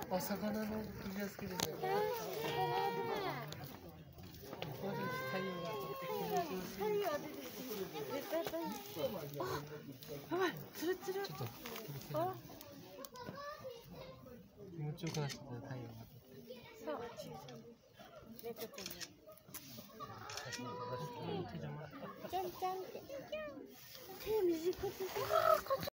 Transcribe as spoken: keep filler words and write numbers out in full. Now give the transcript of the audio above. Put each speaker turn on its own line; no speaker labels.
あ、魚のフィギュア好きですよね。ここで太陽が当たって気持ちよすぎる。
太陽当てて絶対当たる。あ、やばい、つるつる。
ちょっと
あ、
気持ちよくなってた太陽が当たって。
そう。猫ちゃんね。
手じゃま。
ちゃんちゃんって。手短くて。